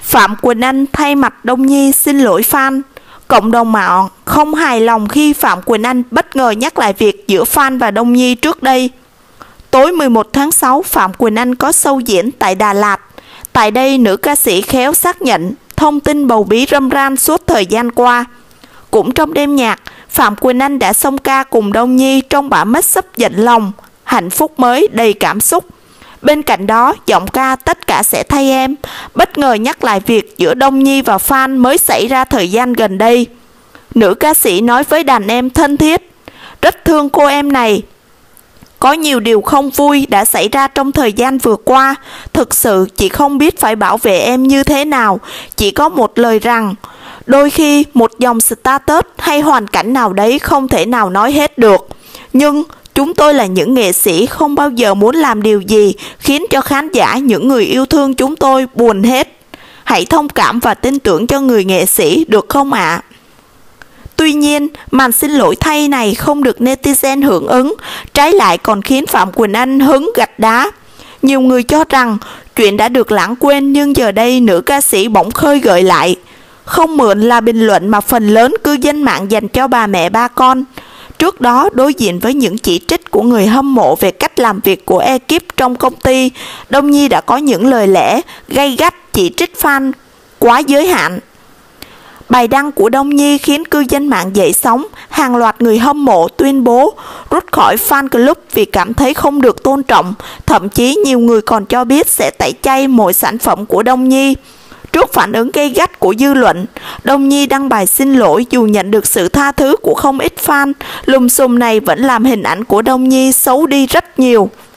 Phạm Quỳnh Anh thay mặt Đông Nhi xin lỗi fan. Cộng đồng mạng không hài lòng khi Phạm Quỳnh Anh bất ngờ nhắc lại việc giữa fan và Đông Nhi trước đây. Tối 11 tháng 6, Phạm Quỳnh Anh có show diễn tại Đà Lạt. Tại đây, nữ ca sĩ khéo xác nhận thông tin bầu bí râm ran suốt thời gian qua. Cũng trong đêm nhạc, Phạm Quỳnh Anh đã song ca cùng Đông Nhi trong bản mashup Giận Lòng, hạnh phúc mới đầy cảm xúc. Bên cạnh đó, giọng ca Tất cả sẽ thay em bất ngờ nhắc lại việc giữa Đông Nhi và fan mới xảy ra thời gian gần đây. Nữ ca sĩ nói với đàn em thân thiết: rất thương cô em này. Có nhiều điều không vui đã xảy ra trong thời gian vừa qua. Thực sự chị không biết phải bảo vệ em như thế nào. Chỉ có một lời rằng, đôi khi một dòng status hay hoàn cảnh nào đấy không thể nào nói hết được. Nhưng chúng tôi là những nghệ sĩ không bao giờ muốn làm điều gì khiến cho khán giả, những người yêu thương chúng tôi buồn hết. Hãy thông cảm và tin tưởng cho người nghệ sĩ được không ạ? Tuy nhiên, màn xin lỗi thay này không được netizen hưởng ứng, trái lại còn khiến Phạm Quỳnh Anh hứng gạch đá. Nhiều người cho rằng chuyện đã được lãng quên, nhưng giờ đây nữ ca sĩ bỗng khơi gợi lại. Không mượn là bình luận mà phần lớn cư dân mạng dành cho bà mẹ ba con. Trước đó, đối diện với những chỉ trích của người hâm mộ về cách làm việc của ekip trong công ty, Đông Nhi đã có những lời lẽ gay gắt chỉ trích fan quá giới hạn. Bài đăng của Đông Nhi khiến cư dân mạng dậy sóng, hàng loạt người hâm mộ tuyên bố rút khỏi fan club vì cảm thấy không được tôn trọng, thậm chí nhiều người còn cho biết sẽ tẩy chay mọi sản phẩm của Đông Nhi. Trước phản ứng gay gắt của dư luận, Đông Nhi đăng bài xin lỗi dù nhận được sự tha thứ của không ít fan. Lùm xùm này vẫn làm hình ảnh của Đông Nhi xấu đi rất nhiều.